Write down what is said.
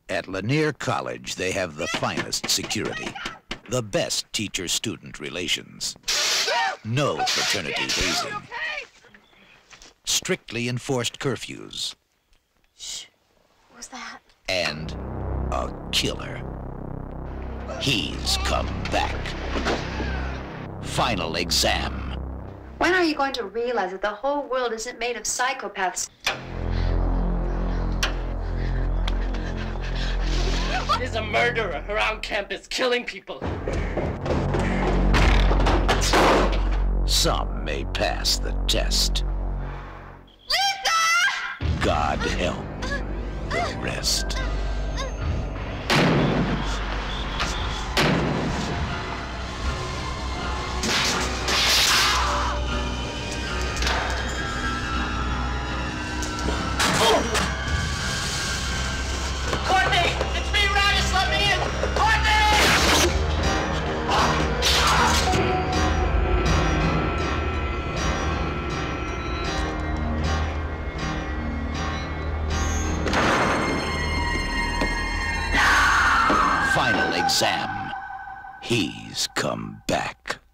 At Lanier College, they have the finest security, the best teacher-student relations, no fraternity hazing, strictly enforced curfews. Shh. What was that? And a killer. He's come back. Final exam. When are you going to realize that the whole world isn't made of psychopaths? There's a murderer around campus killing people. Some may pass the test. Lisa! God help the rest. Final exam. He's come back.